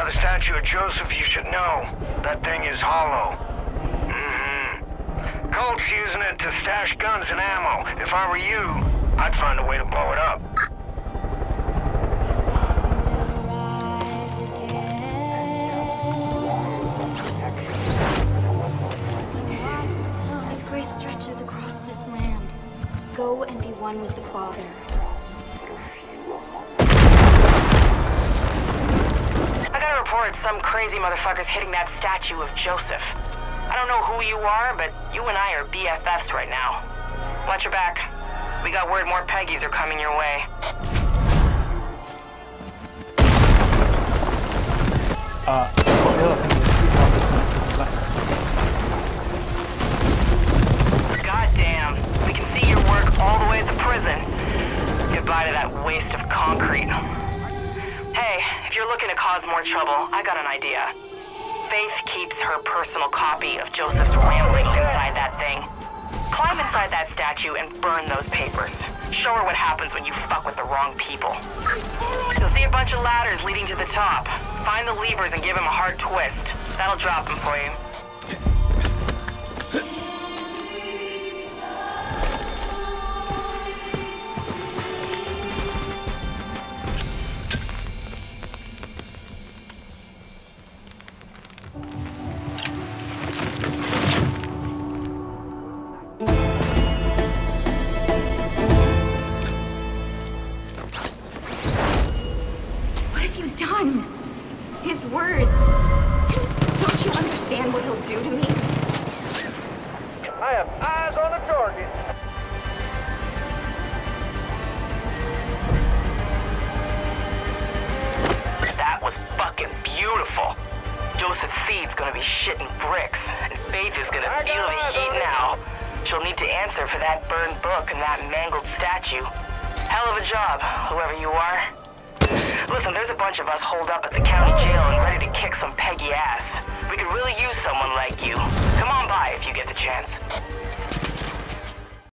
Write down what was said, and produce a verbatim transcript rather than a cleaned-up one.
about the statue of Joseph, you should know. That thing is hollow. Mm-hmm. Cult's using it to stash guns and ammo. If I were you, I'd find a way to blow it up. His grace stretches across this land. Go and be one with the Father. I got a report some crazy motherfuckers hitting that statue of Joseph. I don't know who you are, but you and I are B F Fs right now. Watch your back. We got word more Peggies are coming your way. Uh, got the other thing is keep on this back. Goddamn, we can see your work all the way at the prison. Goodbye to that waste of concrete. Hey, if you're looking to cause more trouble, I got an idea. Faith keeps her personal copy of Joseph's ramblings inside that thing. Climb inside that statue and burn those papers. Show her what happens when you fuck with the wrong people. You'll see a bunch of ladders leading to the top. Find the levers and give him a hard twist. That'll drop him for you. His words. Don't you understand what he'll do to me? I have eyes on the target. That was fucking beautiful. Joseph Seed's gonna be shitting bricks, and Faith is gonna feel the heat now. She'll need to answer for that burned book and that mangled statue. Hell of a job, whoever you are. Listen, there's a bunch of us holed up at the county jail and ready to kill